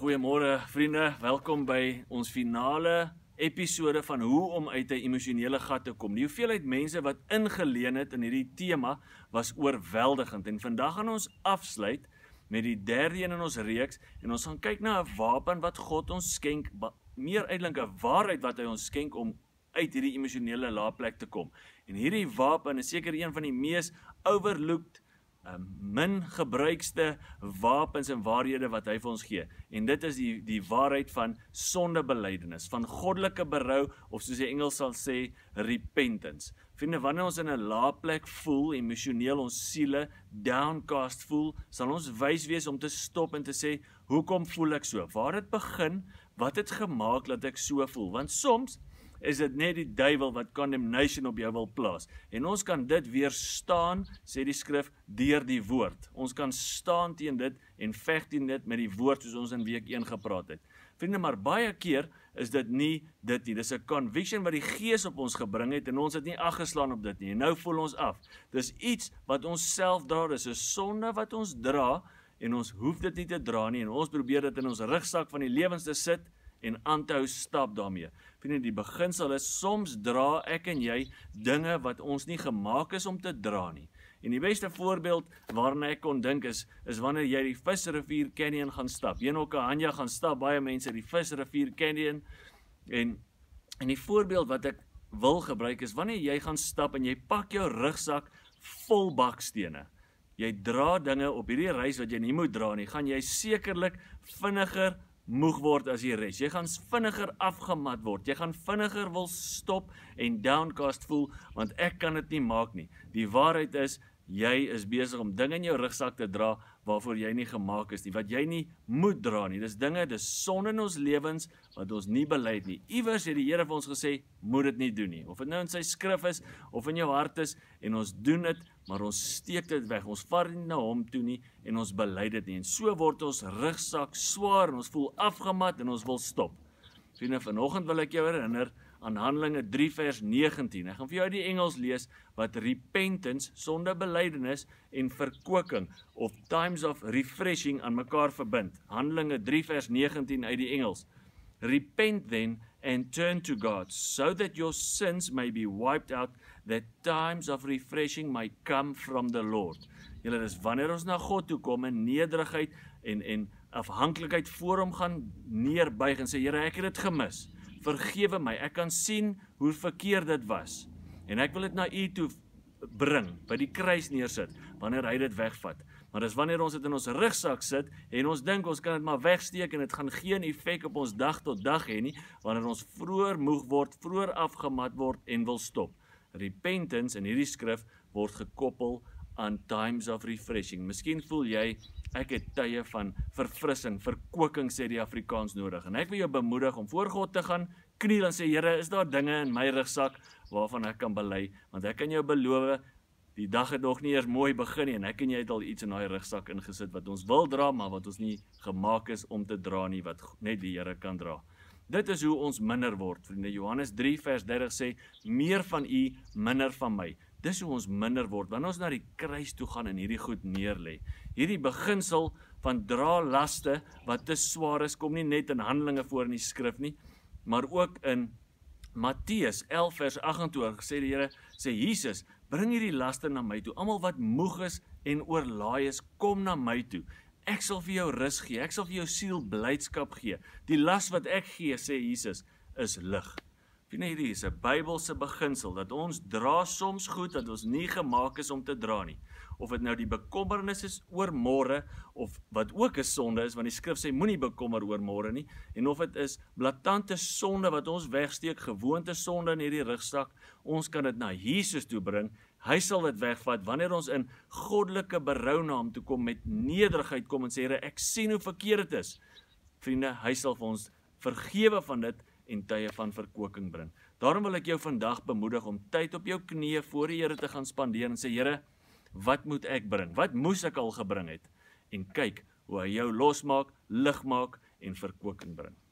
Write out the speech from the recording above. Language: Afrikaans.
Goeiemôre vriende, welkom by ons finale episode van hoe om uit 'n emosionele gat te kom. Die hoeveelheid mense wat ingeleen het in hierdie tema was oorweldigend en vandag gaan ons afsluit met die derde een in ons reeks en ons gaan kyk na 'n wapen wat God ons skenk, meer eintlik 'n waarheid wat hy ons skenk om uit hierdie emosionele laagplek te kom. En hierdie wapen is seker een van die mees overlooked, min gebruikste wapens en waarhede wat hy vir ons gee. En dit is die waarheid van sondebelydenis, van goddelike berou, of soos die Engels sal sê, repentance. Vriende, wanneer ons in 'n laagplek voel, emosioneel ons siele downcast voel, sal ons wys wees om te stop en te sê, hoekom voel ek so? Waar het begin? Wat het gemaak dat ek so voel? Want soms is dit net die duiwel wat condemnation op jou wil plaas. En ons kan dit weerstaan, sê die skrif, deur die woord. Ons kan staan teen dit en veg teen dit met die woord soos ons in week 1 gepraat het. Vriende, maar baie keer is dit nie dit nie. Dis 'n conviction wat die Gees op ons gebring het en ons het nie aggeslaan op dit nie. En nou voel ons af. Dis iets wat ons self dra, dis 'n sonde wat ons dra en ons hoef dit nie te dra nie en ons probeer dit in ons rugsak van die lewens te sit en aan te hou stap daarmee. Vriende, die beginsel is, soms dra ek en jy dinge wat ons nie gemaak is om te dra nie. En die beste voorbeeld waarna ek kon dink is wanneer jy die Visrivier Canyon gaan stap. Hier in Okahanja gaan stap baie mense die Visrivier Canyon en die voorbeeld wat ek wil gebruik is wanneer jy gaan stap en jy pak jou rugsak vol bakstene. Jy dra dinge op hierdie reis wat jy nie moet dra nie, gaan jy sekerlik vinniger moeg word as die res. Jy gaan vinniger afgemat word. Jy gaan vinniger wil stop en downcast voel, want ek kan dit nie maak nie. Die waarheid is, jy is besig om dinge in jou rugsak te dra waarvoor jy nie gemaak is nie, wat jy nie moet dra nie. Dis dinge, dis sonde in ons lewens wat ons nie bely het nie. Iewers het die Here vir ons gesê, moet dit nie doen nie. Of dit nou in sy skrif is of in jou hart is en ons doen dit, maar ons steek dit weg. Ons vat nie na hom toe nie en ons bely dit nie. En so word ons rugsak swaar en ons voel afgemat en ons wil stop. Vriende, vanoggend wil ek jou herinner aan Handelinge 3 vers 19. Ek gaan vir jou uit die Engels lees wat repentance, sondebelydenis en verkwikking of times of refreshing aan mekaar verbind. Handelinge 3 vers 19 uit die Engels. Repent then and turn to God, so that your sins may be wiped out, that times of refreshing might come from the Lord. Julle, dis wanneer ons na God toe kom in nederigheid en afhanklikheid voor hom gaan neerbuig en sê, Here, ek het dit gemis. Vergewe my, ek kan sien hoe verkeerd dit was. En ek wil dit na u toe bring, by die kruis neersit, wanneer hy dit wegvat. Maar dis wanneer ons dit in ons rugsak sit, en ons dink ons kan dit maar wegsteek, en dit gaan geen effek op ons dag tot dag hê nie, wanneer ons vroeër moeg word, vroeër afgemat word, en wil stop. Repentance in hierdie skrif word gekoppel aan times of refreshing. Miskien voel jy, ek het tye van verfrissing, verkwikking, sê die Afrikaans nodig. En ek wil jou bemoedig om voor God te gaan, kniel en sê, Here, is daar dinge in my rugsak waarvan ek kan bely? Want ek kan jou beloof, die dag het nog nie eers mooi begin nie, en ek en jy het al iets in daai rugsak ingesit wat ons wil dra, maar wat ons nie gemaak is om te dra nie, wat net die Here kan dra. Dit is hoe ons minder word, vriende. Johannes 3 vers 30 sê, meer van u, minder van my. Dis hoe ons minder word, wanneer ons na die kruis toe gaan en hierdie goed neerlê. Hierdie beginsel van dra laste wat te swaar is, kom nie net in Handelinge voor in die skrif nie, maar ook in Matteus 11 vers 28 sê die Here, sê Jesus, bring hierdie laste na my toe. Almal wat moeg is en oorlaai is, kom na my toe. Ek sal vir jou rus gee, ek sal vir jou siel blydskap gee. Die las wat ek gee, sê Jesus, is lig. Hierdie is 'n Bybelse beginsel, dat ons dra soms goed wat ons nie gemaak is om te dra nie. Of dit nou die bekommernis is oor môre, of wat ook 'n sonde is, want die skrif sê, moenie bekommer oor môre nie, en of dit is blaatante sonde wat ons wegsteek, gewoonte sonde in hierdie rugsak, ons kan dit na Jesus toe bring, hy sal dit wegvat, wanneer ons in goddelike berou na hom toe kom, met nederigheid kom en sê, Here, ek sien hoe verkeerd dit is. Vriende, hy sal vir ons vergewe van dit, en tye van verkwikking bring. Daarom wil ek jou vandag bemoedig om tyd op jou knieë voor die Here te gaan spandeer en sê, Here, wat moet ek bring? Wat moes ek al gebring het? En kyk hoe hy jou losmaak, lig maak en verkwikking bring.